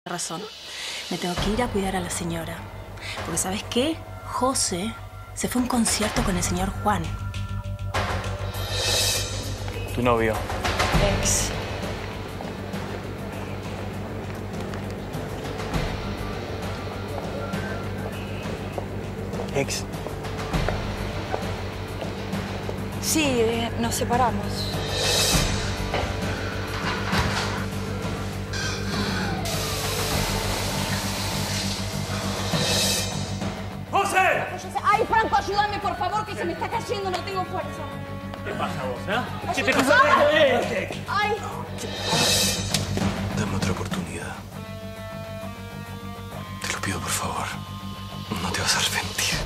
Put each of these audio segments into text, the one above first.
Razón. Me tengo que ir a cuidar a la señora. Porque ¿sabes qué? José se fue a un concierto con el señor Juan. Tu novio. Ex. Ex. Sí, nos separamos. ¡José! Ay, Franco, ayúdame, por favor, que se me está cayendo, no tengo fuerza. ¿Qué pasa vos, eh? ¿Qué te Ayúdame. pasa? Ay. Dame otra oportunidad. Te lo pido, por favor. No te vas a arrepentir.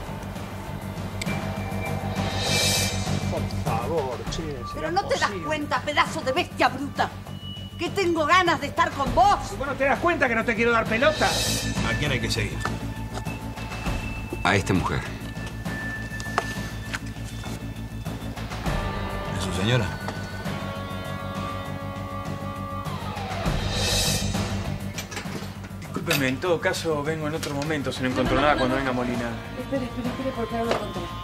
Por favor, che. Pero no te das cuenta, pedazo de bestia bruta, que tengo ganas de estar con vos. ¿Vos no te das cuenta que no te quiero dar pelota? ¿A quién hay que seguir? A esta mujer. ¿Es su señora? Discúlpeme, en todo caso vengo en otro momento. Si no encuentro nada cuando venga Molina. Espere, porque hablo con todo.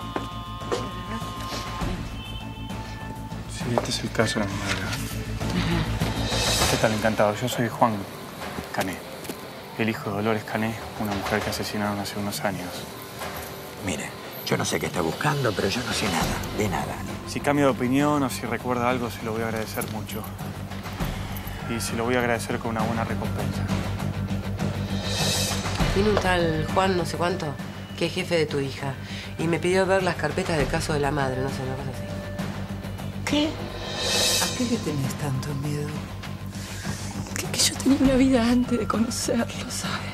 Sí, este es el caso de mi madre. ¿Qué tal? Encantado. Yo soy Juan Cané, el hijo de Dolores Cané, una mujer que asesinaron hace unos años. Mire, yo no sé qué está buscando, pero yo no sé nada, de nada. Si cambia de opinión o si recuerda algo, se lo voy a agradecer mucho. Y se lo voy a agradecer con una buena recompensa. Vino un tal Juan no sé cuánto, que es jefe de tu hija, y me pidió ver las carpetas del caso de la madre, no sé, una cosa así. ¿Qué? ¿A qué le tenés tanto miedo? Que yo tenía una vida antes de conocerlo, ¿sabes?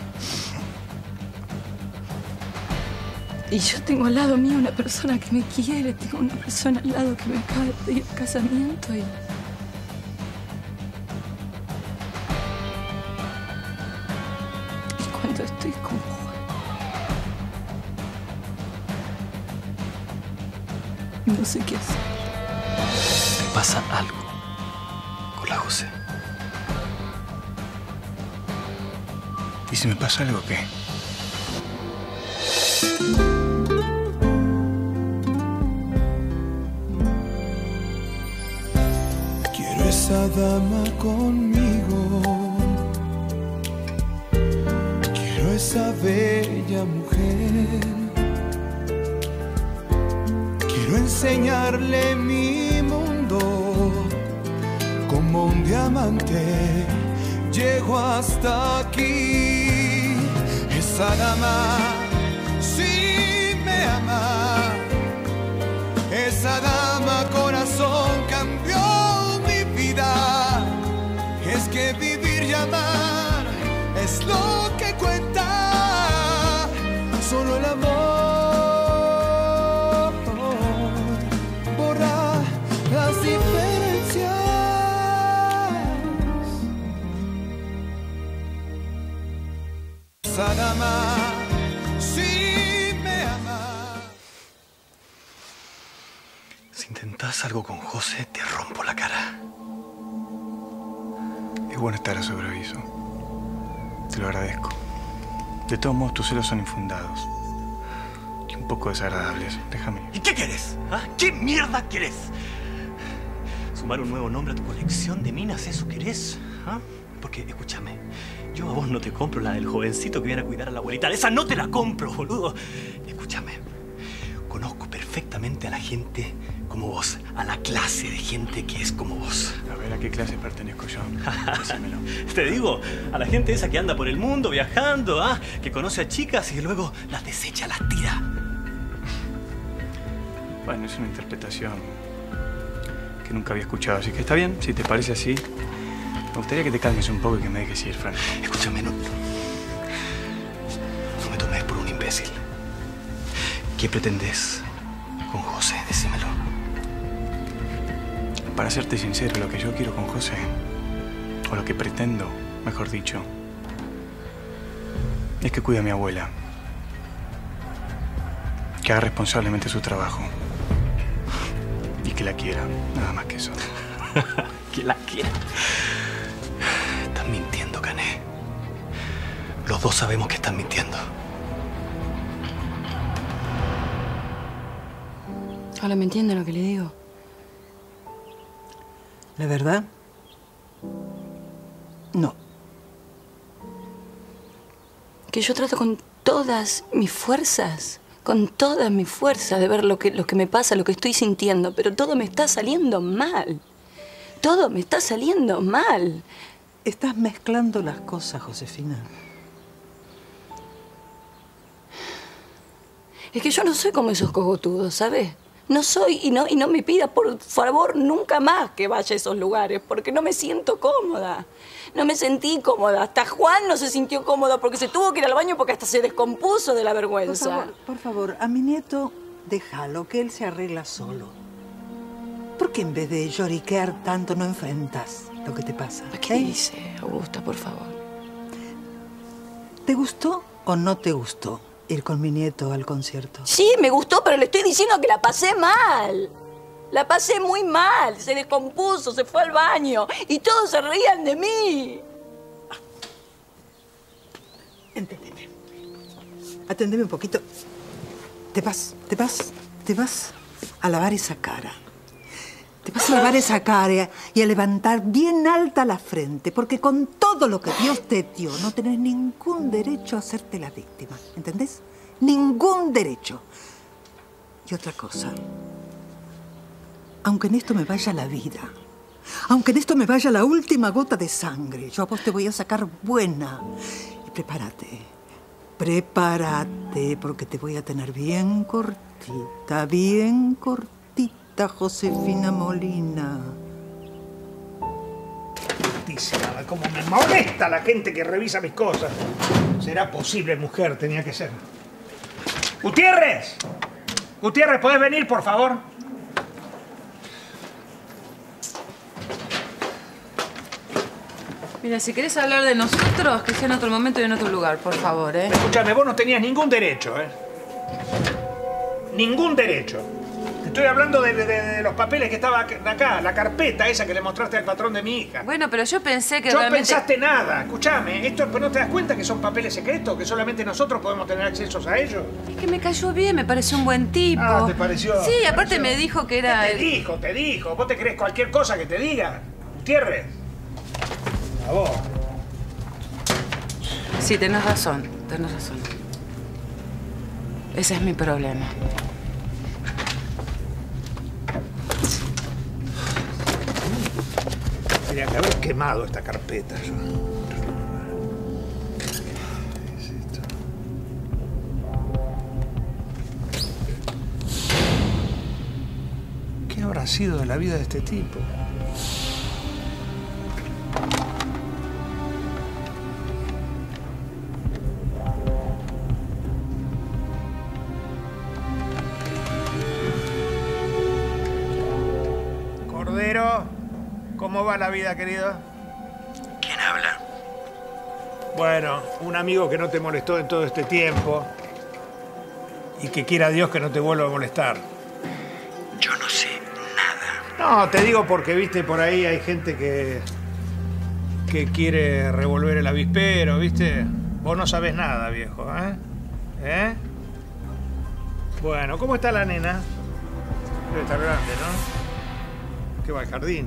Y yo tengo al lado mío una persona que me quiere, tengo una persona al lado que me acaba de pedir casamiento y cuando estoy con Juan, no sé qué hacer. Me pasa algo con la José. ¿Y si me pasa algo, qué? Quiero esa dama conmigo. Quiero esa bella mujer. Quiero enseñarle mi mundo como un diamante. Llego hasta aquí. Esa dama sí me ama. Esa dama corazón cambió mi vida. Es que vivir y amar es lo que cuenta. Solo el amor borra las diferencias. Esa dama sí me ama. Si intentás algo con José, te rompo la cara. Es bueno estar a sobreaviso. Te lo agradezco. De todos modos, tus celos son infundados. Y un poco desagradables. Déjame ir. ¿Y qué querés? ¿Ah? ¿Qué mierda querés? ¿Sumar un nuevo nombre a tu colección de minas? ¿Eso querés? ¿Ah? Porque, escúchame, yo a vos no te compro la del jovencito que viene a cuidar a la abuelita. Esa no te la compro, boludo. Escúchame, conozco perfectamente a la gente como vos, a la clase de gente que es como vos. A ver, ¿a qué clase pertenezco yo? Decímelo. Te digo, a la gente esa que anda por el mundo viajando, ¿ah? Que conoce a chicas y luego las desecha, las tira. Bueno, es una interpretación que nunca había escuchado, así que está bien, si te parece así. Me gustaría que te calmes un poco y que me dejes ir, Frank. Escúchame, no me tomes por un imbécil. ¿Qué pretendés con José? Decímelo. Para serte sincero, lo que yo quiero con José, o lo que pretendo, mejor dicho, es que cuide a mi abuela. Que haga responsablemente su trabajo. Y que la quiera, nada más que eso. Que la quiera. Estás mintiendo, Cané. los dos sabemos que están mintiendo. ¿Ahora me entiende lo que le digo? ¿La verdad? No. Que yo trato con todas mis fuerzas, de ver lo que me pasa, lo que estoy sintiendo, pero todo me está saliendo mal. Todo me está saliendo mal. Estás mezclando las cosas, Josefina. Es que yo no soy como esos cogotudos, ¿sabes? No soy, y no me pida, por favor, nunca más que vaya a esos lugares, porque no me siento cómoda. No me sentí cómoda. Hasta Juan no se sintió cómodo porque se tuvo que ir al baño porque hasta se descompuso de la vergüenza. Por favor, a mi nieto, déjalo, que él se arregla solo. ¿Por qué en vez de lloriquear tanto no enfrentas lo que te pasa? ¿Qué dice, Augusta, por favor? ¿Te gustó o no te gustó ir con mi nieto al concierto? Sí, me gustó, pero le estoy diciendo que la pasé mal. La pasé muy mal. Se descompuso, se fue al baño y todos se reían de mí. Entendeme. Atendeme un poquito. Te vas a lavar esa cara. Te vas a lavar esa cara y a levantar bien alta la frente, porque con todo lo que Dios te dio, no tenés ningún derecho a hacerte la víctima. ¿Entendés? Ningún derecho. Y otra cosa. Aunque en esto me vaya la vida, aunque en esto me vaya la última gota de sangre, yo a vos te voy a sacar buena. Y prepárate, porque te voy a tener bien cortita, Josefina Molina. Como me molesta la gente que revisa mis cosas. ¿Será posible, mujer? Tenía que ser. ¡Gutiérrez! Gutiérrez, ¿podés venir, por favor? Mira, si querés hablar de nosotros, que sea en otro momento y en otro lugar, por favor, ¿eh? Escúchame, vos no tenías ningún derecho, ¿eh? Ningún derecho. Te estoy hablando de los papeles que estaban acá, la carpeta esa que le mostraste al patrón de mi hija. Bueno, pero yo pensé que no realmente... pensaste nada. Escúchame, esto, ¿no te das cuenta que son papeles secretos? Que solamente nosotros podemos tener acceso a ellos. Es que me cayó bien, me pareció un buen tipo. Ah, ¿te pareció? Sí, aparte me dijo que era... Te dijo. ¿Vos te crees cualquier cosa que te diga? Gutiérrez. A vos. Sí, tenés razón. Ese es mi problema. Tenía que haber quemado esta carpeta. ¿Qué habrá sido de la vida de este tipo? Cordero, ¿cómo va la vida, querido? ¿Quién habla? Bueno, un amigo que no te molestó en todo este tiempo y que quiera Dios que no te vuelva a molestar. Yo no sé nada. No, te digo porque, viste, por ahí hay gente que quiere revolver el avispero, viste. Vos no sabés nada, viejo, ¿eh? ¿Eh? Bueno, ¿cómo está la nena? Debe estar grande, ¿no? ¿Qué va al jardín?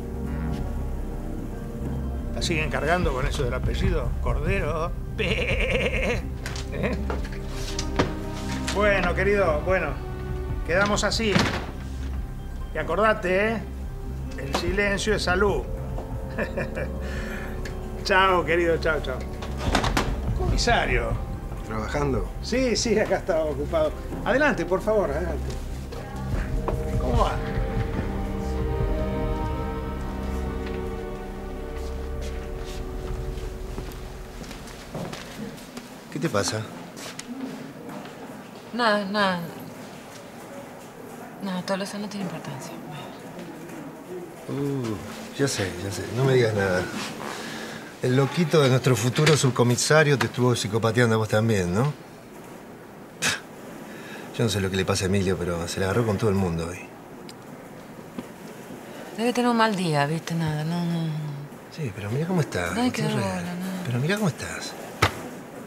¿La siguen cargando con eso del apellido? Cordero. ¿Eh? Bueno, querido, bueno. Quedamos así. Y acordate, ¿eh? El silencio es salud. Chao, querido, chao. Comisario. ¿Trabajando? Sí, acá estaba ocupado. Adelante, por favor, adelante. ¿Cómo va? ¿Qué te pasa? Nada. No, Tolosa no tiene importancia. Ya sé. No me digas nada. El loquito de nuestro futuro subcomisario te estuvo psicopateando a vos también, ¿no? Yo no sé lo que le pasa a Emilio, pero se le agarró con todo el mundo hoy. Debe tener un mal día, ¿viste? Nada, no. Sí, pero mira cómo estás. No hay que dar bola, Pero mira cómo estás.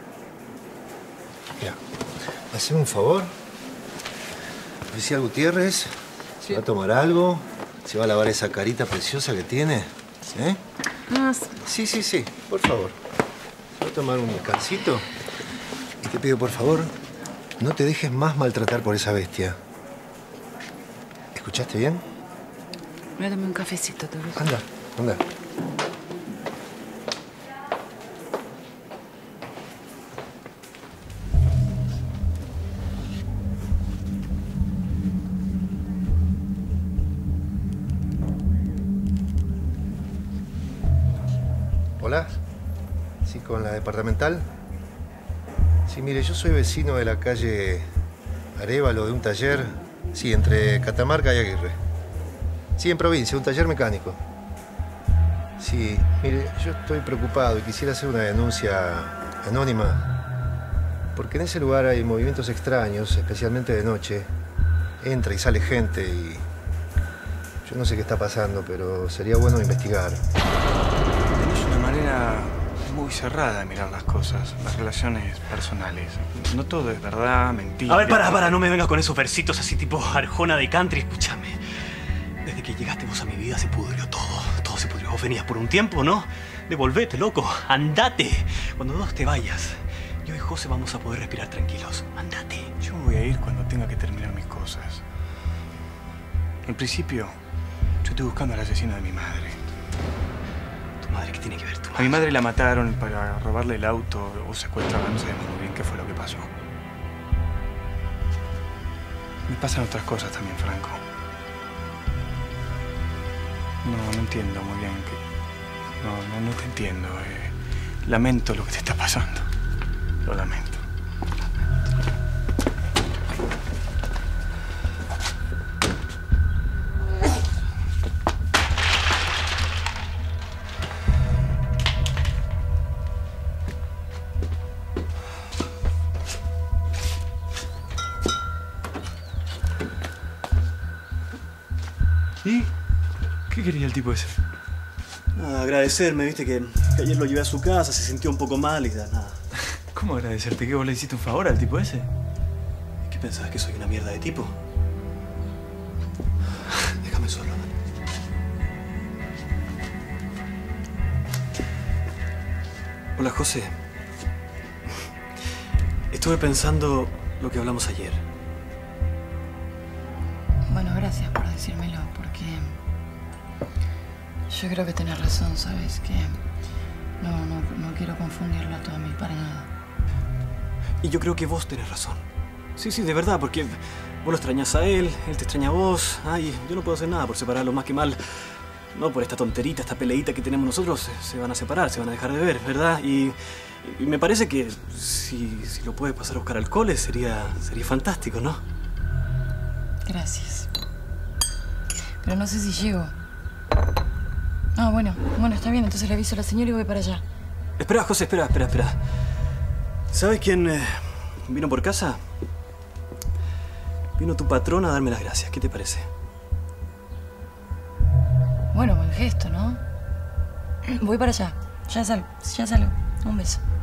Mira, haceme un favor. Oficial Gutiérrez, ¿se va a tomar algo? ¿Se va a lavar esa carita preciosa que tiene? ¿Eh? Sí, por favor. ¿Se va a tomar un descansito? Y te pido, por favor, no te dejes más maltratar por esa bestia. ¿Escuchaste bien? Voy a tomar un cafecito, te ves. Anda, anda. Hola. Sí, con la departamental. Sí, mire, yo soy vecino de la calle Arévalo, de un taller. Sí, entre Catamarca y Aguirre. Sí, en provincia, un taller mecánico. Sí, mire, yo estoy preocupado y quisiera hacer una denuncia anónima. Porque en ese lugar hay movimientos extraños, especialmente de noche. Entra y sale gente y... Yo no sé qué está pasando, pero sería bueno investigar. Tenés una manera muy cerrada de mirar las cosas, las relaciones personales. No todo es verdad, mentira. A ver, para, no me vengas con esos versitos así tipo Arjona de country. Escúchame. Desde que llegaste vos a mi vida se pudrió todo. Todo se pudrió. Vos venías por un tiempo, ¿no? Devolvete, loco. Andate. Cuando vos te vayas, yo y José vamos a poder respirar tranquilos. Andate. Yo voy a ir cuando tenga que terminar mis cosas. En principio, yo estoy buscando al asesino de mi madre. ¿Tu madre qué tiene que ver tu madre? A mi madre la mataron para robarle el auto o secuestrarla. No sabemos muy bien qué fue lo que pasó. Me pasan otras cosas también, Franco. No entiendo muy bien que... No te entiendo. Lamento lo que te está pasando. Lo lamento. ¿Y? ¿Qué quería el tipo ese? Nada, agradecerme, viste, que ayer lo llevé a su casa, se sintió un poco mal y nada. ¿Cómo agradecerte? ¿Que vos le hiciste un favor al tipo ese? ¿Qué pensás, que soy una mierda de tipo? Déjame solo, dale. Hola, José. Estuve pensando lo que hablamos ayer. Bueno, gracias por decírmelo, porque yo creo que tenés razón, ¿sabes? Que no quiero confundirlo a Tommy para nada. Y yo creo que vos tenés razón. Sí, de verdad, porque vos lo extrañás a él te extraña a vos. Ay, yo no puedo hacer nada por separarlo, más que mal. No, por esta tonterita, esta peleita que tenemos nosotros, se van a separar, se van a dejar de ver, ¿verdad? Y me parece que si lo puedes pasar a buscar alcoholes sería fantástico, ¿no? Gracias. Pero no sé si llego. Ah, bueno, está bien. Entonces le aviso a la señora y voy para allá. Espera, José, espera. ¿Sabes quién vino por casa? Vino tu patrón a darme las gracias. ¿Qué te parece? Bueno, buen gesto, ¿no? Voy para allá. Ya salgo. Un beso.